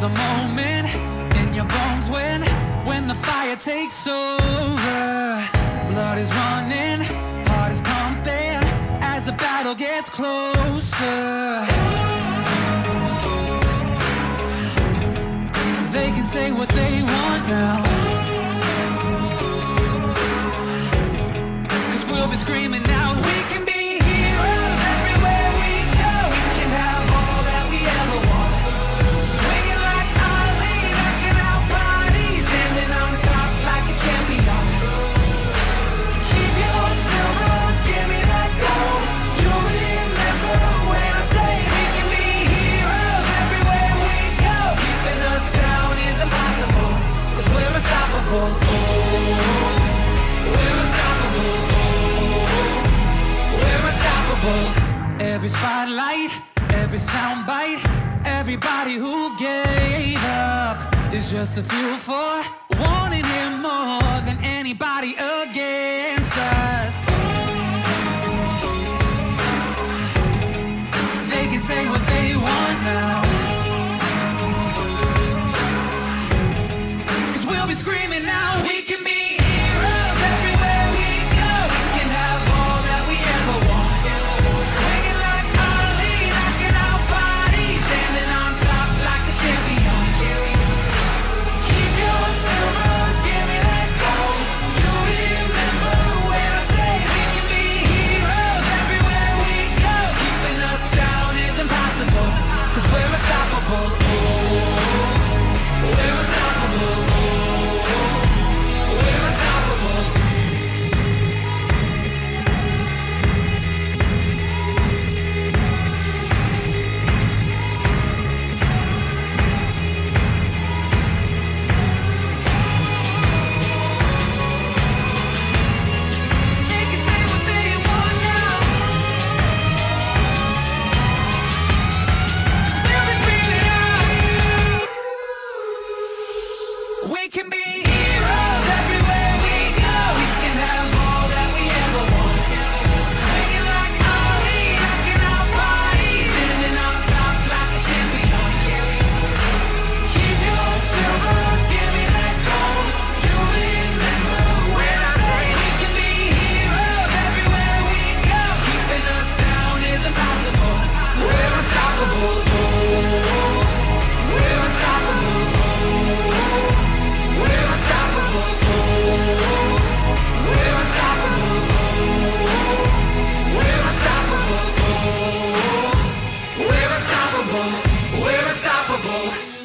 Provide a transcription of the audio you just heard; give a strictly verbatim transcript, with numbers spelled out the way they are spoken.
There's a moment in your bones when, when the fire takes over. Blood is running, heart is pumping as the battle gets closer. They can say what they want now, 'cause we'll be screaming out, we can be heroes everywhere we go. We can have all that we ever want. Swinging like Ali, knocking out bodies, standing on top like a champion. Keep your silver, give me that gold. You'll remember when I say we can be heroes everywhere we go. Keeping us down is impossible, 'cause we're unstoppable. Oh, we're unstoppable. Every spotlight, every soundbite, everybody who gave up is just a fuel for wanting him more than anybody against us. They can say what they want now, 'cause we'll be screaming now, we can be heroes everywhere we go. We can have all that we ever want. We can be heroes everywhere we go. We can have all that we ever want. Swinging like Ali, knocking out bodies, standing on top like a champion. Keep your silver, give me that gold. You'll remember when I say we can be heroes everywhere we go. Keeping us down is impossible. We're unstoppable. Oh, we're unstoppable. We're unstoppable, oh, we're unstoppable, oh, we're unstoppable, oh, we're unstoppable, we're unstoppable.